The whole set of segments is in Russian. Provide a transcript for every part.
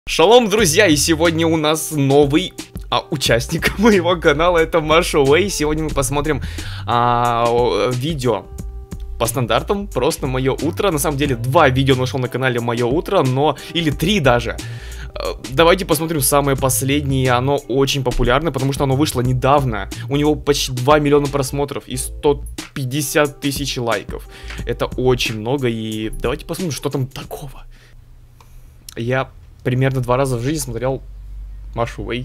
Шалом, друзья, и сегодня у нас новый участник моего канала, это Маша Уэй. Сегодня мы посмотрим видео по стандартам, просто мое утро. На самом деле 2 видео нашел на канале мое утро, или 3 даже. Давайте посмотрим самое последнее, оно очень популярно, потому что оно вышло недавно. У него почти 2 миллиона просмотров и 150 тысяч лайков. Это очень много, и давайте посмотрим, что там такого. Я примерно 2 раза в жизни смотрел Машу Уэй.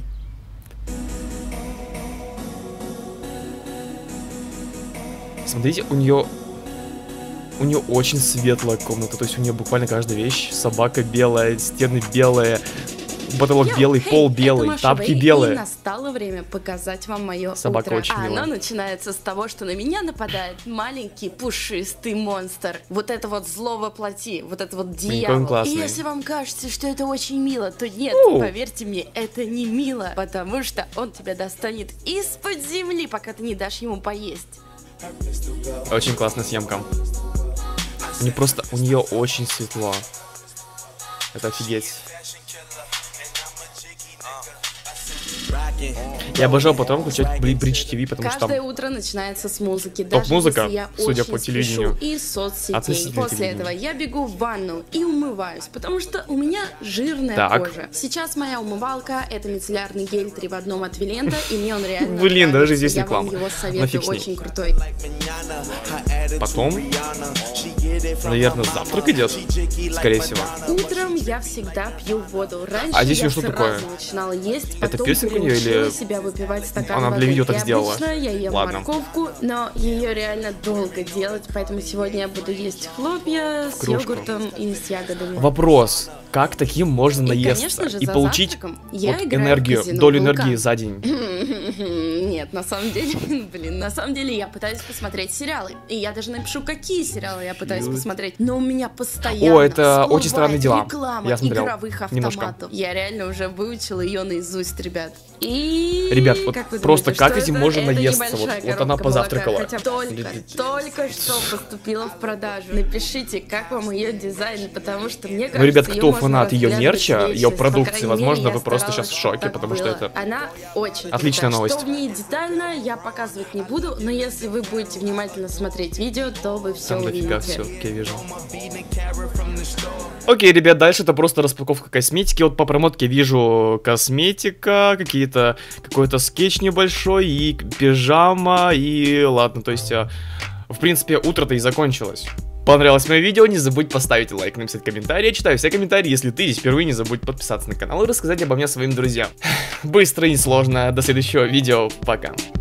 Смотрите, у нее очень светлая комната, то есть у нее буквально каждая вещь. Собака белая, стены белые, потолок белый, пол белый, тапки белые. И настало время показать вам мое Собака утро. очень милая. Оно начинается с того, что на меня нападает маленький пушистый монстр. Вот это вот зло воплоти, вот это вот дьявол. И если вам кажется, что это очень мило, то нет, поверьте мне, это не мило, потому что он тебя достанет из-под земли, пока ты не дашь ему поесть. Очень классная съемка. У нее очень светло. Это офигеть. Я обожал потом включать Бридж ТВ, потому что каждое утро начинается с музыки. Топ-музыка, судя по телевидению. И соцсетей. После этого я бегу в ванну и умываюсь, потому что у меня жирная кожа. Сейчас моя умывалка — это мицеллярный гель 3 в 1 от Вилента, и мне он реально Блин, нравится. даже здесь Я реклама. вам его советую, очень крутой. Потом, наверное, завтрак идет, скорее всего. Утром я всегда пью воду. Раньше здесь я что сразу такое? начинала есть, Это потом пирсинг у нее или себя выпивать стакан она воды. для видео так И сделала? обычно я ем морковку, но ее реально долго делать, поэтому сегодня я буду есть хлопья с йогуртом и с ягодами. Вопрос: как таким можно наесться и получить энергию, долю энергии за день? Нет, на самом деле я пытаюсь посмотреть сериалы. И я даже напишу, какие сериалы я пытаюсь посмотреть. Но у меня постоянно это очень странные дела. Реклама Я смотрел игровых автоматов. немножко. Я реально уже выучила ее наизусть, ребят. И ребят, вот как вы просто думаете, как этим можно наесться? Вот она позавтракала. Хотя только что поступила в продажу. Напишите, как вам ее дизайн, потому что мне кажется, ребят, кто фанат ее мерча, ее по продукции, крайней возможно, мере, вы я просто сейчас в старалась, шоке, чтобы потому что было. это Она очень отличная крутая. новость. Что в ней детально, я показывать не буду, но если вы будете внимательно смотреть видео, то вы все там дофига увидите. все, как я вижу. Окей, ребят, дальше это просто распаковка косметики. Вот по промотке вижу косметика, какой-то скетч небольшой и пижама, и ладно, то есть, в принципе, утро-то и закончилось. Понравилось мое видео, не забудь поставить лайк, написать комментарий. Я читаю все комментарии, если ты здесь впервые, не забудь подписаться на канал и рассказать обо мне своим друзьям. Быстро и несложно, до следующего видео, пока.